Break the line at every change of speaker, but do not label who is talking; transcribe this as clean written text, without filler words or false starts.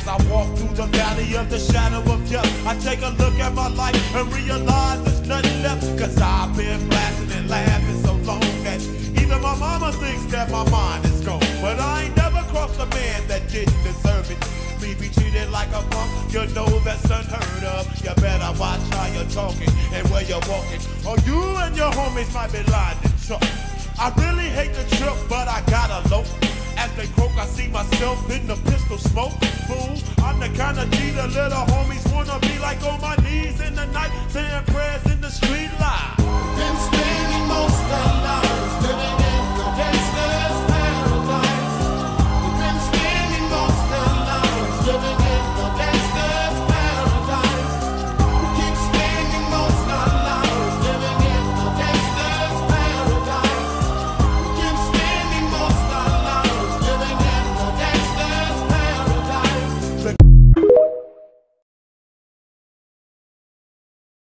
I walk through the valley of the shadow of death, I take a look at my life and realize there's nothing left. Cause I've been blasting and laughing so long that even my mama thinks that my mind is gone. But I ain't never crossed a man that didn't deserve it. Me be treated like a punk, you know that's unheard of. You better watch how you're talking and where you're walking, or you and your homies might be lying to Chuck. I really hate the trip, but I gotta low. As they croak, I see myself in the pistol smoke. Fool, I'm the kind of G the little homies wanna be, like on my knees in the night, saying prayers in the street light.
Been spending most of our lives living